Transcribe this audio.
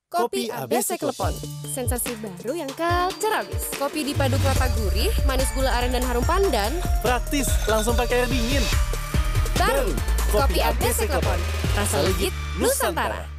Kopi ABC Klepon, sensasi baru yang culture abis. Kopi dipadu kelapa gurih, manis gula aren dan harum pandan. Praktis, langsung pakai air dingin. Baru, Kopi ABC Klepon, rasa legit Nusantara.